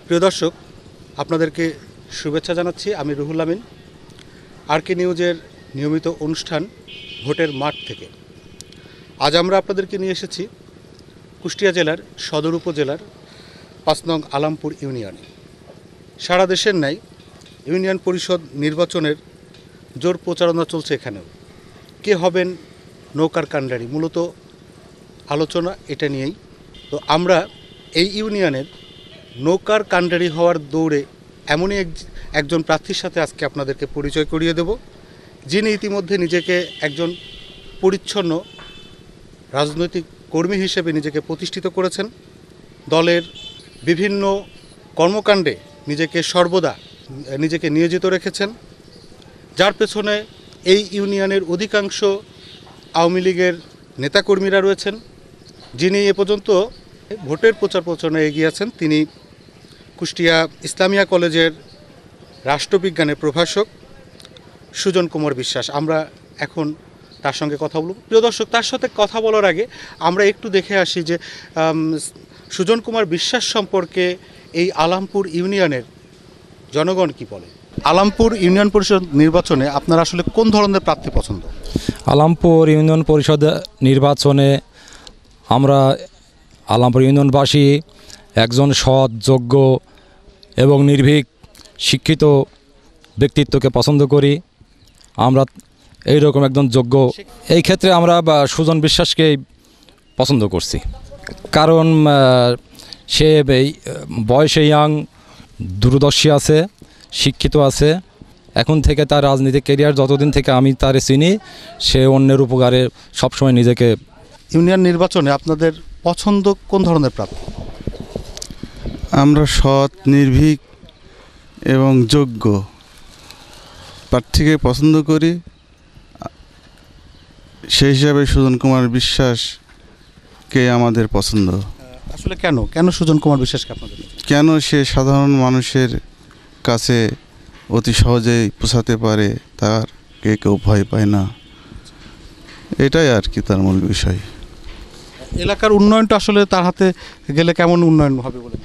প্রিয় দর্শক, আপনাদেরকে শুভেচ্ছা জানাচ্ছি। আমি রুহুল আমিন, আরকে নিউজের নিয়মিত অনুষ্ঠান ভোটের মাঠ থেকে। আজ আমরা আপনাদেরকে নিয়ে এসেছি কুষ্টিয়া জেলার সদর উপজেলার ৫ নং আলামপুর ইউনিয়নে। সারা দেশের ন্যায় ইউনিয়ন পরিষদ নির্বাচনের জোর প্রচারণা চলছে এখানেও। কে হবেন নৌকার কাণ্ডারি, মূলত আলোচনা এটা নিয়েই। তো আমরা এই ইউনিয়নের নৌকার কাণ্ডারি হওয়ার দৌড়ে এমনই একজন প্রার্থীর সাথে আজকে আপনাদেরকে পরিচয় করিয়ে দেব, যিনি ইতিমধ্যে নিজেকে একজন পরিচ্ছন্ন রাজনৈতিক কর্মী হিসেবে নিজেকে প্রতিষ্ঠিত করেছেন। দলের বিভিন্ন কর্মকাণ্ডে নিজেকে নিয়োজিত রেখেছেন, যার পেছনে এই ইউনিয়নের অধিকাংশ আওয়ামী লীগের নেতাকর্মীরা রয়েছেন। যিনি এ পর্যন্ত ভোটের প্রচার প্রচারণায় এগিয়ে আছেন, তিনি কুষ্টিয়া ইসলামিয়া কলেজের রাষ্ট্রবিজ্ঞানের প্রভাষক সুজন কুমার বিশ্বাস। আমরা এখন তার সঙ্গে কথা বলব। প্রিয় দর্শক, তার সাথে কথা বলার আগে আমরা একটু দেখে আসি যে সুজন কুমার বিশ্বাস সম্পর্কে এই আলামপুর ইউনিয়নের জনগণ কি বলে। আলামপুর ইউনিয়ন পরিষদ নির্বাচনে আপনার আসলে কোন ধরনের প্রার্থী পছন্দ? আলামপুর ইউনিয়ন পরিষদ নির্বাচনে আমরা আলামপুর ইউনিয়নবাসী একজন সৎ, যোগ্য এবং নির্ভীক শিক্ষিত ব্যক্তিত্বকে পছন্দ করি। আমরা এইরকম একজন যোগ্য, এই ক্ষেত্রে আমরা সুজন বিশ্বাসকেই পছন্দ করছি। কারণ সে বয়সে ইয়াং, দূরদর্শী আছে, শিক্ষিত আছে। এখন থেকে তার রাজনীতিক ক্যারিয়ার যতদিন থেকে আমি তারে চিনি, সে অন্যের উপকারে সবসময় নিজেকে। ইউনিয়ন নির্বাচনে আপনাদের পছন্দ কোন ধরনের প্রার্থী? আমরা সৎ, নির্ভীক এবং যোগ্য প্রার্থীকে পছন্দ করি। সেই হিসাবে সুজন কুমার বিশ্বাসকে আমাদের পছন্দ। আসলে কেন সুজন কুমার বিশ্বাসকে আপনাদের? কেন? সে সাধারণ মানুষের কাছে অতি সহজেই পৌঁছাতে পারে, তার কেউ ভয় পায় না, এটাই আর কি তার মূল বিষয়। এলাকার উন্নয়নটা আসলে তার হাতে গেলে কেমন উন্নয়ন হবে বলে?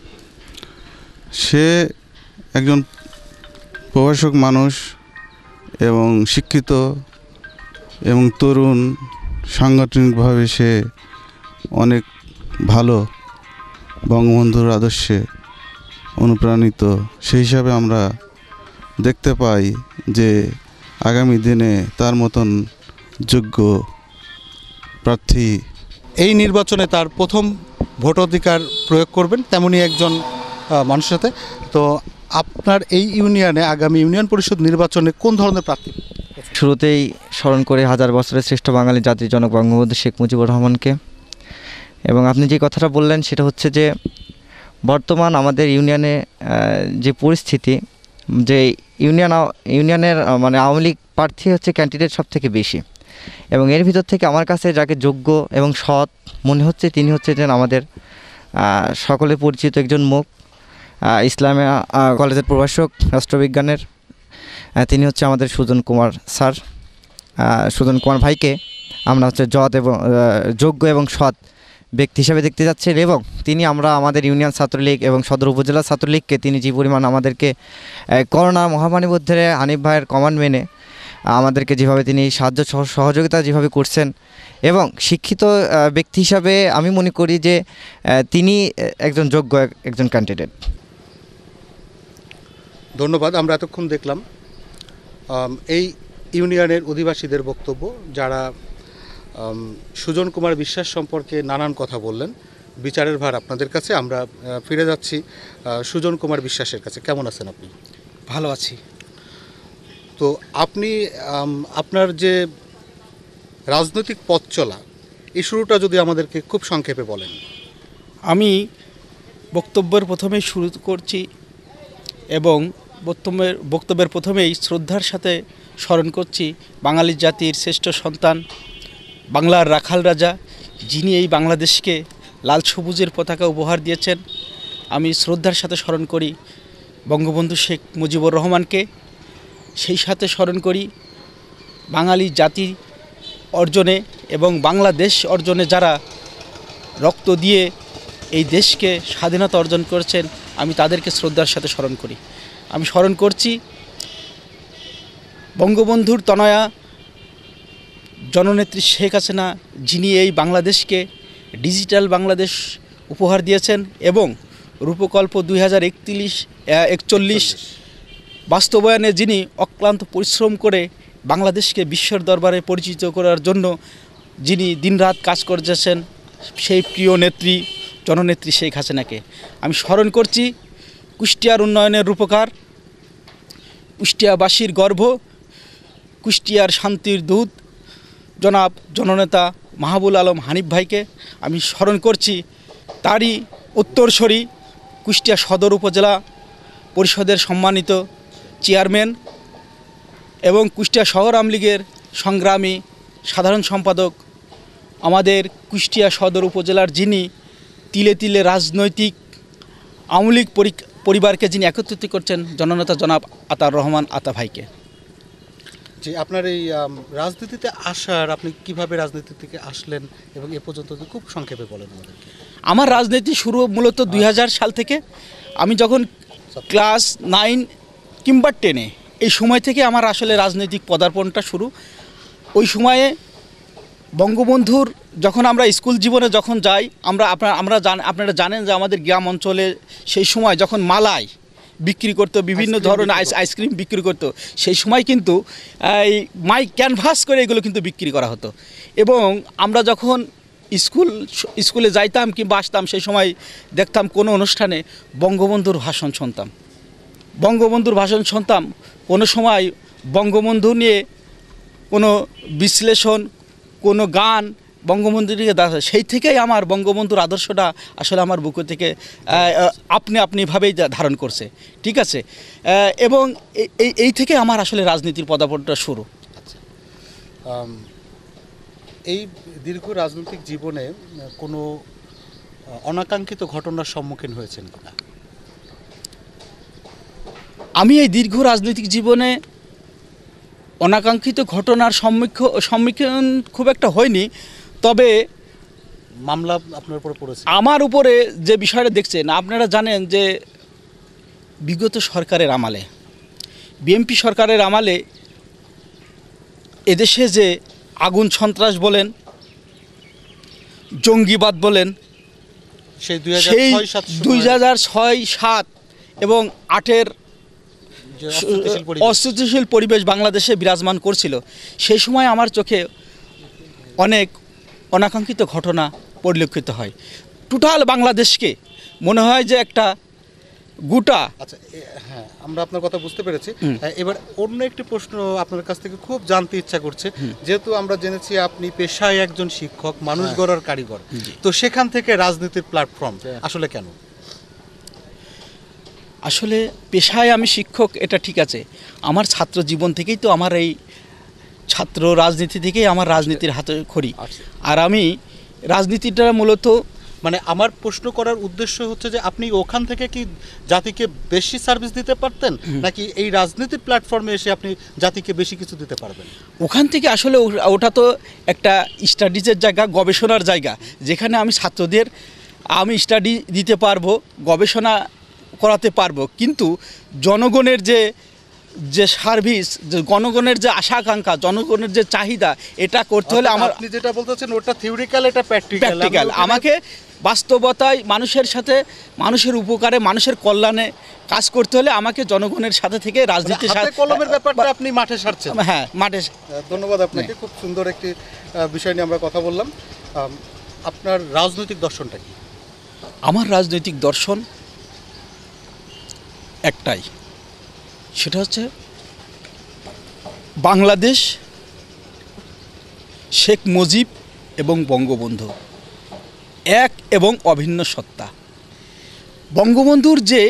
সে একজন প্রভাষক মানুষ এবং শিক্ষিত এবং তরুণ, সাংগঠনিকভাবে সে অনেক ভালো, বঙ্গবন্ধুর আদর্শে অনুপ্রাণিত। সেই হিসাবে আমরা দেখতে পাই যে আগামী দিনে তার মতন যোগ্য প্রার্থী। এই নির্বাচনে তার প্রথম ভোটাধিকার প্রয়োগ করবেন তেমনই একজন মানুষের সাথে। তো আপনার এই ইউনিয়নে আগামী ইউনিয়ন পরিষদ নির্বাচনে কোন ধরনের প্রার্থী? শুরুতেই স্মরণ করে হাজার বছরের শ্রেষ্ঠ বাঙালি জাতির জনক বঙ্গবন্ধু শেখ মুজিবুর রহমানকে। এবং আপনি যে কথাটা বললেন সেটা হচ্ছে যে বর্তমান আমাদের ইউনিয়নে যে পরিস্থিতি, যে ইউনিয়নের মানে আওয়ামী লীগ প্রার্থী হচ্ছে ক্যান্ডিডেট সব থেকে বেশি, এবং এর ভিতর থেকে আমার কাছে যাকে যোগ্য এবং সৎ মনে হচ্ছে তিনি হচ্ছেন আমাদের সকলে পরিচিত একজন মুখ, ইসলামিয়া কলেজের প্রভাষক রাষ্ট্রবিজ্ঞানের। তিনি হচ্ছে আমাদের সুজন কুমার স্যার। সুজন কুমার ভাইকে আমরা হচ্ছে যোগ্য এবং সৎ ব্যক্তি হিসাবে দেখতে যাচ্ছেন, এবং তিনি আমাদের ইউনিয়ন ছাত্রলীগ এবং সদর উপজেলা ছাত্রলীগকে তিনি যে পরিমাণ আমাদেরকে করোনা মহামারীর মধ্যে হানিফ ভাইয়ের কমান্ড মেনে আমাদেরকে যেভাবে তিনি সাহায্য সহযোগিতা যেভাবে করছেন, এবং শিক্ষিত ব্যক্তি হিসাবে আমি মনে করি যে তিনি একজন যোগ্য একজন ক্যান্ডিডেট। ধন্যবাদ। আমরা এতক্ষণ দেখলাম এই ইউনিয়নের অধিবাসীদের বক্তব্য, যারা সুজন কুমার বিশ্বাস সম্পর্কে নানান কথা বললেন। বিচারের ভার আপনাদের কাছে। আমরা ফিরে যাচ্ছি সুজন কুমার বিশ্বাসের কাছে। কেমন আছেন আপনি? ভালো আছি। তো আপনি আপনার যে রাজনৈতিক পথ চলা, এই শুরুটা যদি আমাদেরকে খুব সংক্ষেপে বলেন। আমি বক্তব্যের প্রথমেই শুরু করছি, এবং বক্তব্যের প্রথমেই শ্রদ্ধার সাথে স্মরণ করছি বাঙালি জাতির শ্রেষ্ঠ সন্তান, বাংলার রাখাল রাজা, যিনি এই বাংলাদেশকে লাল সবুজের পতাকা উপহার দিয়েছেন। আমি শ্রদ্ধার সাথে স্মরণ করি বঙ্গবন্ধু শেখ মুজিবুর রহমানকে। সেই সাথে স্মরণ করি বাঙালি জাতি অর্জনে এবং বাংলাদেশ অর্জনে যারা রক্ত দিয়ে এই দেশকে স্বাধীনতা অর্জন করেছেন। আমি তাদেরকে শ্রদ্ধার সাথে স্মরণ করি। আমি স্মরণ করছি বঙ্গবন্ধুর তনয়া জননেত্রী শেখ হাসিনা, যিনি এই বাংলাদেশকে ডিজিটাল বাংলাদেশ উপহার দিয়েছেন এবং রূপকল্প 2041 বাস্তবায়নে যিনি অক্লান্ত পরিশ্রম করে বাংলাদেশকে বিশ্বের দরবারে পরিচিত করার জন্য যিনি দিনরাত কাজ করেছেন, সেই প্রিয় নেত্রী জননেত্রী শেখ হাসিনাকে আমি স্মরণ করছি। কুষ্টিয়ার উন্নয়নের রূপকার, কুষ্টিয়াবাসীর গর্ব, কুষ্টিয়ার শান্তির দূত জনাব জননেতা মাহবুব আলম হানিফ ভাইকে আমি স্মরণ করছি। তারই উত্তরসূরি কুষ্টিয়া সদর উপজেলা পরিষদের সম্মানিত চেয়ারম্যান এবং কুষ্টিয়া শহর আওয়ামী লীগের সংগ্রামী সাধারণ সম্পাদক, আমাদের কুষ্টিয়া সদর উপজেলার যিনি তিলে তিলে রাজনৈতিক আওয়ামী লীগ পরিবারকে যিনি একত্রিত করছেন, জননেতা জনাব আতার রহমান আতা ভাইকে। যে আপনার এই রাজনীতিতে আসার, আপনি কিভাবে রাজনীতি থেকে আসলেন এবং এ পর্যন্ত খুব সংক্ষেপে বলেন আমাদেরকে। আমার রাজনীতি শুরু মূলত 2000 সাল থেকে। আমি যখন ক্লাস 9 কিংবা 10-এ এই সময় থেকে আমার আসলে রাজনৈতিক পদার্পণটা শুরু। ওই সময়ে বঙ্গবন্ধুর যখন আমরা স্কুল জীবনে যখন যাই, আপনারা জানেন যে আমাদের গ্রাম অঞ্চলে সেই সময় যখন মালাই বিক্রি করতো, বিভিন্ন ধরনের আইসক্রিম বিক্রি করতো, সেই সময় কিন্তু এই মাইক ক্যানভাস করে এগুলো কিন্তু বিক্রি করা হতো। এবং আমরা যখন স্কুলে যাইতাম কিংবা আসতাম, সেই সময় দেখতাম কোনো অনুষ্ঠানে বঙ্গবন্ধুর ভাষণ শুনতাম। কোনো সময় বঙ্গবন্ধু নিয়ে কোনো বিশ্লেষণ, কোনো গান বঙ্গবন্ধুকে দেখা, সেই থেকেই আমার বঙ্গবন্ধুর আদর্শটা আসলে আমার বুক থেকে আপনিভাবেই ধারণ করছে, ঠিক আছে। এবং এই থেকে আমার আসলে রাজনীতির পদার্পণটা শুরু। আচ্ছা, এই দীর্ঘ রাজনৈতিক জীবনে কোনো অনাকাঙ্ক্ষিত ঘটনার সম্মুখীন হয়েছেন কিনা? আমি এই দীর্ঘ রাজনৈতিক জীবনে অনাকাঙ্ক্ষিত ঘটনার সম্মুখীন খুব একটা হয়নি, তবে মামলা আপনার উপরে পড়েছে। আমার উপরে যে বিষয়টা দেখছেন, আপনারা জানেন যে বিগত সরকারের আমলে, বিএনপি সরকারের আমলে এদেশে যে আগুন সন্ত্রাস বলেন, জঙ্গিবাদ বলেন, সেই 2006, 7 এবং 8-এর অস্থিতিশীল পরিবেশ বাংলাদেশে বিরাজমান করছিল। সেই সময় আমার চোখে অনেক অনাকাঙ্ক্ষিত ঘটনা পরিলক্ষিত হয়। টোটাল বাংলাদেশকে মনে হয় যে একটা গোটা। আচ্ছা, হ্যাঁ, আমরা আপনার কথা বুঝতে পেরেছি। এবার অন্য একটি প্রশ্ন আপনার কাছ থেকে খুব জানতে ইচ্ছা করছে। যেহেতু আমরা জেনেছি আপনি পেশায় একজন শিক্ষক, মানুষ গড়ার কারিগর, তো সেখান থেকে রাজনীতির প্ল্যাটফর্ম আসলে কেন? আসলে পেশায় আমি শিক্ষক, এটা ঠিক আছে। আমার ছাত্র জীবন থেকেই তো আমার এই ছাত্র রাজনীতি থেকেই আমার রাজনীতির হাতে খড়ি। আর আমি রাজনীতিটা মূলত, মানে আমার প্রশ্ন করার উদ্দেশ্য হচ্ছে যে আপনি ওখান থেকে কি জাতিকে বেশি সার্ভিস দিতে পারতেন, নাকি এই রাজনীতির প্ল্যাটফর্মে এসে আপনি জাতিকে বেশি কিছু দিতে পারবেন? ওখান থেকে আসলে ওটা তো একটা স্টাডিজের জায়গা, গবেষণার জায়গা, যেখানে আমি ছাত্রদের আমি স্টাডি দিতে পারবো, গবেষণা করাতে পারবো। কিন্তু জনগণের যে সার্ভিস, যে জনগণের যে আশা আকাঙ্ক্ষা, জনগণের যে চাহিদা, এটা করতে হলে আমার, আপনি যেটা বলতেছেন ওটা থিওরিক্যাল, এটা প্র্যাকটিক্যাল। আমাকে বাস্তবতায় মানুষের সাথে, মানুষের উপকারে, মানুষের কল্যাণে কাজ করতে হলে আমাকে জনগণের সাথে থেকে রাজনীতির সাথে কলমের ব্যাপারটা আপনি মাঠে সারছেন। হ্যাঁ, মাঠে। ধন্যবাদ আপনাকে, খুব সুন্দর একটি বিষয় নিয়ে আমরা কথা বললাম। আপনার রাজনৈতিক দর্শনটা কি? আমার রাজনৈতিক দর্শন একটাই, সেটা হচ্ছে বাংলাদেশ, শেখ মুজিব এবং বঙ্গবন্ধু এক এবং অভিন্ন সত্তা। বঙ্গবন্ধুর যে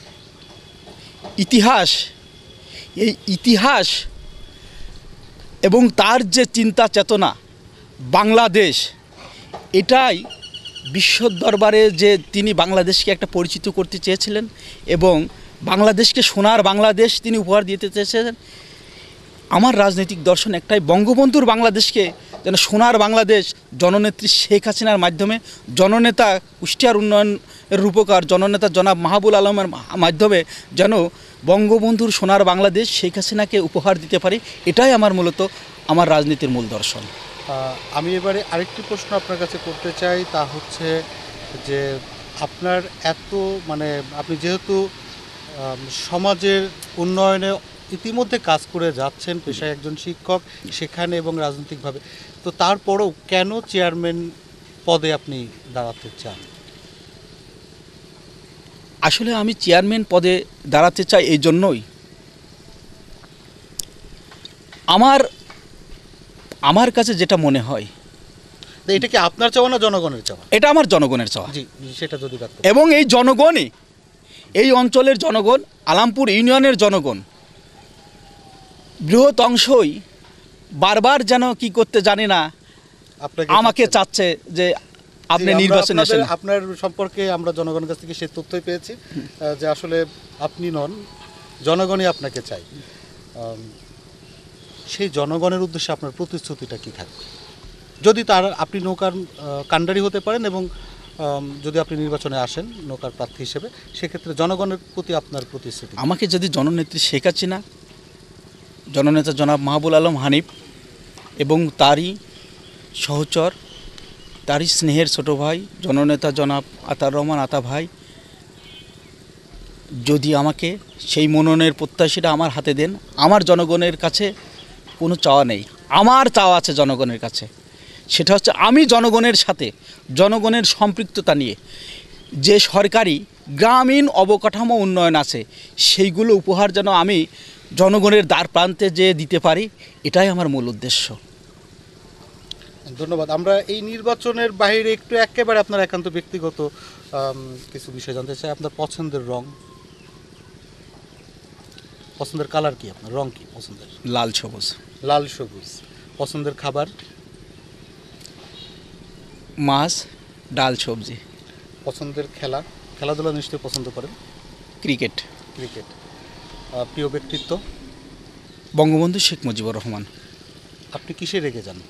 ইতিহাস, এই ইতিহাস এবং তার যে চিন্তা চেতনা, বাংলাদেশ, এটাই বিশ্ব দরবারে যে তিনি বাংলাদেশকে একটা পরিচিত করতে চেয়েছিলেন এবং বাংলাদেশকে সোনার বাংলাদেশ তিনি উপহার দিতে চেয়েছিলেন। আমার রাজনৈতিক দর্শন একটাই, বঙ্গবন্ধুর বাংলাদেশকে যেন সোনার বাংলাদেশ জননেত্রী শেখ হাসিনার মাধ্যমে, জননেতা কুষ্টিয়ার উন্নয়নের রূপকার জননেতা জনাব মাহবুব আলমের মাধ্যমে যেন বঙ্গবন্ধুর সোনার বাংলাদেশ শেখ হাসিনাকে উপহার দিতে পারি, এটাই আমার মূলত আমার রাজনীতির মূল দর্শন। আমি এবারে আরেকটি প্রশ্ন আপনার কাছে করতে চাই, তা হচ্ছে যে আপনার এত মানে আপনি যেহেতু সমাজের উন্নয়নে ইতিমধ্যে কাজ করে যাচ্ছেন, পেশায় একজন শিক্ষক, সেখানে এবং রাজনৈতিকভাবে, তো তারপরও কেন চেয়ারম্যান পদে আপনি দাঁড়াতে চান? আসলে আমি চেয়ারম্যান পদে দাঁড়াতে চাই এই জন্যই, আমার কাছে যেটা মনে হয়। এটা কি আপনার চাওয়া না জনগণের চাওয়া? এটা আমার জনগণের চাওয়া। জি, সেটা যদি এবং এই জনগণই, এই অঞ্চলের জনগণ, আলামপুর ইউনিয়নের জনগণ বৃহৎ অংশই বারবার যেন কি করতে জানি না আমাকে চাচ্ছে যে আপনি নির্বাচনে আসেন। আপনার সম্পর্কে আমরা জনগণের কাছ থেকে সেই তথ্যই পেয়েছি যে আসলে আপনি নন, জনগণই আপনাকে চাই। সেই জনগণের উদ্দেশ্যে আপনার প্রতিশ্রুতিটা কি থাকবে? যদি আপনি নৌকার কাণ্ডারি হতে পারেন এবং যদি আপনি নির্বাচনে আসেন নৌকার প্রার্থী হিসেবে, সেক্ষেত্রে জনগণের প্রতি আপনার প্রতিশ্রুতি। আমাকে যদি জননেত্রী শেখ হাসিনা, জননেতা জনাব মাহবুব আলম হানিফ এবং তারই সহচর, তারই স্নেহের ছোট ভাই জননেতা জনাব আতার রহমান আতা ভাই যদি আমাকে সেই মনোনয়নের প্রত্যাশীটা আমার হাতে দেন, আমার জনগণের কাছে কোনো চাওয়া নেই, আমার চাওয়া আছে জনগণের কাছে। সেটা হচ্ছে আমি জনগণের সাথে, জনগণের সম্পৃক্ততা নিয়ে যে সরকারি গ্রামীণ অবকাঠামো উন্নয়ন আছে সেইগুলো উপহার যেন আমি জনগণের দ্বার প্রান্তে যে দিতে পারি, এটাই আমার মূল উদ্দেশ্য। ধন্যবাদ। আমরা এই নির্বাচনের বাইরে একটু একেবারে আপনার একান্ত ব্যক্তিগত কিছু বিষয় জানতে চাই। আপনার পছন্দের রং, পছন্দের কালার কি? আপনার রং কি পছন্দের? লাল সবুজ। লাল সবুজ। পছন্দের খাবার? মাছ, ডাল, সবজি। পছন্দের খেলাধুলা নিশ্চয়ই পছন্দ করেন? ক্রিকেট। ক্রিকেট। প্রিয় ব্যক্তিত্ব? বঙ্গবন্ধু শেখ মুজিবুর রহমান। আপনি কিসে রেগে যান?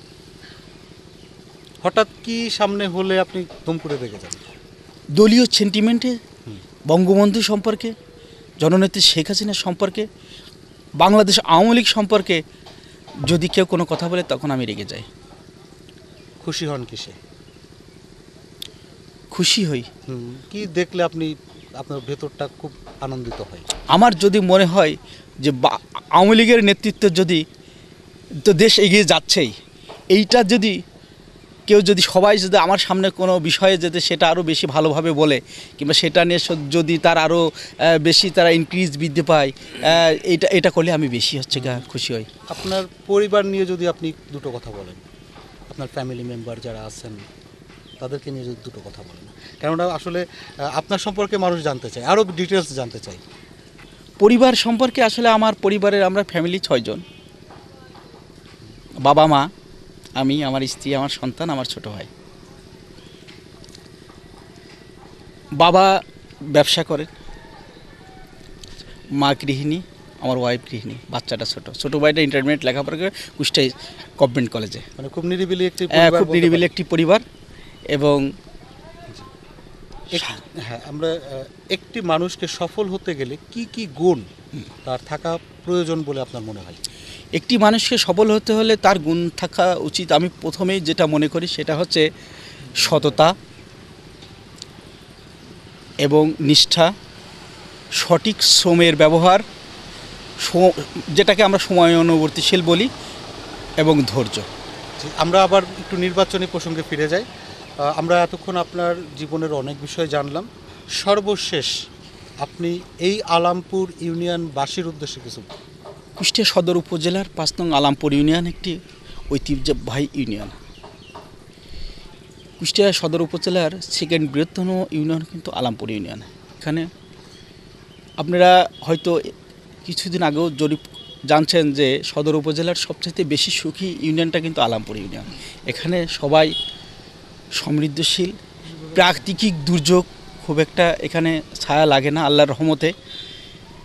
হঠাৎ কি সামনে হলে আপনি দম করে রেগে যান? দলীয় সেন্টিমেন্টে, বঙ্গবন্ধু সম্পর্কে, জননেত্রী শেখ হাসিনা সম্পর্কে, বাংলাদেশ আওয়ামী লীগ সম্পর্কে যদি কেউ কোনো কথা বলে তখন আমি রেগে যাই। খুশি হন কিসে? খুশি হই কি দেখলে আপনি আপনার ভেতরটা খুব আনন্দিত হয়? আমার যদি মনে হয় যে আওয়ামী লীগের নেতৃত্ব যদি, তো দেশ এগিয়ে যাচ্ছেই, এইটা যদি কেউ যদি সবাই যদি আমার সামনে কোনো বিষয়ে যদি সেটা আরও বেশি ভালোভাবে বলে, কিংবা সেটা নিয়ে যদি তার আরও বেশি তারা ইনক্রিজ বৃদ্ধি পায়, এটা করলে আমি বেশি খুশি হই। আপনার পরিবার নিয়ে যদি আপনি দুটো কথা বলেন, আপনার ফ্যামিলি মেম্বার যারা আছেন তাদেরকে নিয়ে যদি দুটো কথা বলেন, কেননা আসলে আপনার সম্পর্কে মানুষ জানতে চায়, আরও ডিটেলস জানতে চাই। পরিবার সম্পর্কে আসলে আমার পরিবারের আমরা ফ্যামিলি 6 জন, বাবা মা, আমি, আমার স্ত্রী, আমার সন্তান, আমার ছোট ভাই। বাবা ব্যবসা করেন, মা গৃহিণী, আমার ওয়াইফ গৃহিণী, বাচ্চাটা ছোট ভাইটা ইন্টারমিডিয়েট লেখাপড়া করে কুষ্টিয়া গভর্নমেন্ট কলেজে। মানে খুব নিরিবিলি একটি খুব নিরিবিলি একটি পরিবার। এবং হ্যাঁ, আমরা একটি মানুষকে সফল হতে গেলে কি কি গুণ তার থাকা প্রয়োজন বলে আপনার মনে হয়? একটি মানুষকে সফল হতে হলে তার গুণ থাকা উচিত, আমি প্রথমেই যেটা মনে করি সেটা হচ্ছে সততা এবং নিষ্ঠা, সঠিক শ্রমের ব্যবহার, যেটাকে আমরা সময় অনুবর্তীশীল বলি, এবং ধৈর্য। আমরা আবার একটু নির্বাচনী প্রসঙ্গে ফিরে যাই। আমরা এতক্ষণ আপনার জীবনের অনেক বিষয় জানলাম। সর্বশেষ আপনি এই আলামপুর ইউনিয়নবাসীর উদ্দেশ্যে কিছু? কুষ্টিয়া সদর উপজেলার 5 নং আলামপুর ইউনিয়ন একটি ঐতিহ্যবাহী ইউনিয়ন। কুষ্টিয়া সদর উপজেলার সেকেন্ড বৃহত্তম ইউনিয়ন কিন্তু আলামপুর ইউনিয়ন। এখানে আপনারা হয়তো কিছুদিন আগেও জরিপ জানছেন যে সদর উপজেলার সবচেয়ে বেশি সুখী ইউনিয়নটা কিন্তু আলামপুর ইউনিয়ন। এখানে সবাই সমৃদ্ধশীল, প্রাকৃতিক দুর্যোগ খুব একটা এখানে ছায়া লাগে না আল্লাহর রহমতে।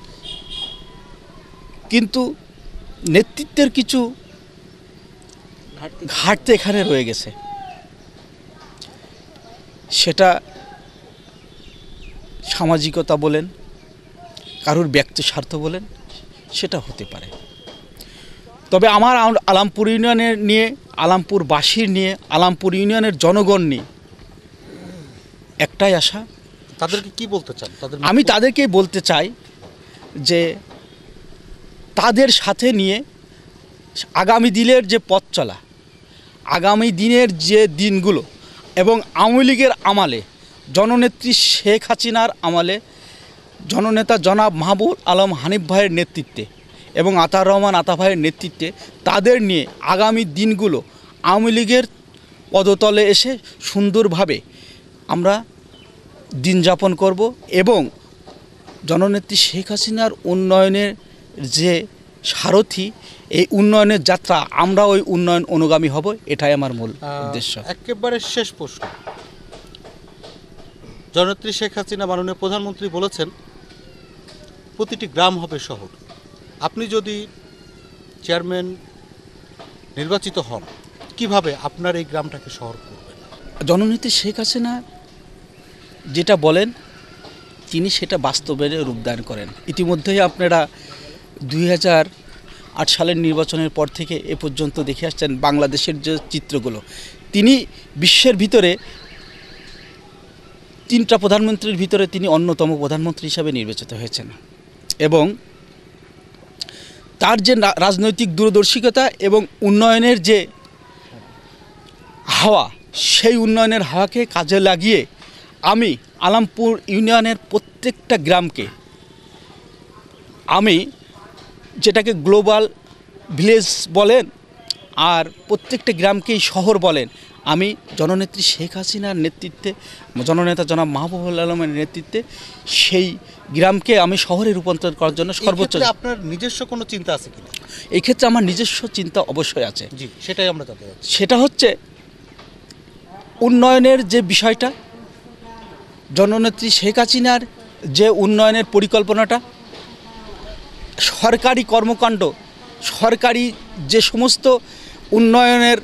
কিন্তু নেতৃত্বের কিছু ঘাটতি এখানে রয়ে গেছে, সেটা সামাজিকতা বলেন, কারোর ব্যক্তি স্বার্থ বলেন, সেটা হতে পারে। তবে আমার আলামপুর ইউনিয়নের নিয়ে, আলামপুরবাসীর নিয়ে, আলামপুর ইউনিয়নের জনগণ নিয়ে একটাই আশা। তাদেরকে কি বলতে চান? আমি তাদেরকে বলতে চাই যে তাদের সাথে নিয়ে আগামী দিনের যে পথ চলা, আগামী দিনের যে দিনগুলো, এবং আওয়ামী লীগের আমলে, জননেত্রী শেখ হাসিনার আমলে জননেতা জনাব মাহবুব আলম হানিফ ভাইয়ের নেতৃত্বে এবং আতার রহমান আতা ভাইয়ের নেতৃত্বে তাদের নিয়ে আগামী দিনগুলো আওয়ামী লীগের পদতলে এসে সুন্দরভাবে আমরা দিন যাপন করব এবং জননেত্রী শেখ হাসিনার উন্নয়নের যে সারথি, এই উন্নয়নের যাত্রা, আমরা ওই উন্নয়ন অনুগামী হব, এটাই আমার মূল উদ্দেশ্য। একেবারে শেষ প্রশ্ন, জননেত্রী শেখ হাসিনা মাননীয় প্রধানমন্ত্রী বলেছেন প্রতিটি গ্রাম হবে শহর। আপনি যদি চেয়ারম্যান নির্বাচিত হন, কিভাবে আপনার এই গ্রামটাকে শহর করবেন? জননেত্রী শেখ হাসিনা যেটা বলেন তিনি সেটা বাস্তবে রূপদান করেন। ইতিমধ্যেই আপনারা 2008 সালের নির্বাচনের পর থেকে এ পর্যন্ত দেখে আসছেন বাংলাদেশের যে চিত্রগুলো, তিনি বিশ্বের ভিতরে 3টা প্রধানমন্ত্রীর ভিতরে তিনি অন্যতম প্রধানমন্ত্রী হিসাবে নির্বাচিত হয়েছেন এবং তার যে রাজনৈতিক দূরদর্শিতা এবং উন্নয়নের যে হাওয়া, সেই উন্নয়নের হাওয়াকে কাজে লাগিয়ে আমি আলামপুর ইউনিয়নের প্রত্যেকটা গ্রামকে, আমি যেটাকে গ্লোবাল ভিলেজ বলেন আর প্রত্যেকটা গ্রামকেই শহর বলেন, আমি জননেত্রী শেখ হাসিনার নেতৃত্বে, জননেতা জনাব মাহবুব আলমের নেতৃত্বে সেই গ্রামকে আমি শহরে রূপান্তর করার জন্য সর্বোচ্চ। আপনার নিজস্ব কোনো চিন্তা আছে কিনা? এই ক্ষেত্রে আমার নিজস্ব চিন্তা অবশ্যই আছে। জি, সেটাই আমরা জানতে চাচ্ছি। সেটা হচ্ছে উন্নয়নের যে বিষয়টা, জননেত্রী শেখ হাসিনার যে উন্নয়নের পরিকল্পনাটা, সরকারি কর্মকাণ্ড, সরকারি যে সমস্ত উন্নয়নের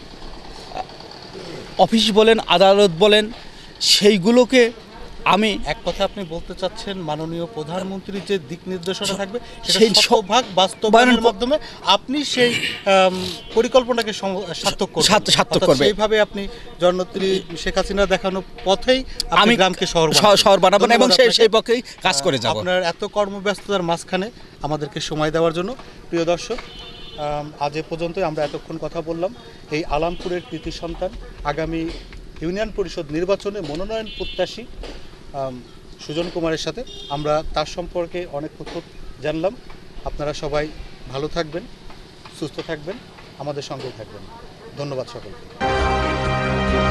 অফিস বলেন, আদালত বলেন, সেইগুলোকে আমি এক কথা আপনি বলতে চাচ্ছেন মাননীয় প্রধানমন্ত্রীর যে দিক নির্দেশনা থাকবে সেই সেই শতভাগ বাস্তবায়নের মাধ্যমে আপনি সেই পরিকল্পনাকে সার্থক করবেন। সেইভাবে আপনি জননেত্রী শেখ হাসিনা দেখানো পথেই আমি গ্রামকে শহর বানাবেন এবং সেই পক্ষেই কাজ করে যাব। আপনার এত কর্মব্যস্ততার মাঝখানে আমাদেরকে সময় দেওয়ার জন্য প্রিয় দর্শক, আজ এ পর্যন্তই। আমরা এতক্ষণ কথা বললাম এই আলামপুরের কৃতি সন্তান, আগামী ইউনিয়ন পরিষদ নির্বাচনে মনোনয়ন প্রত্যাশী সুজন কুমারের সাথে। আমরা তার সম্পর্কে অনেক তথ্য জানলাম। আপনারা সবাই ভালো থাকবেন, সুস্থ থাকবেন, আমাদের সঙ্গে থাকবেন। ধন্যবাদ সকলকে।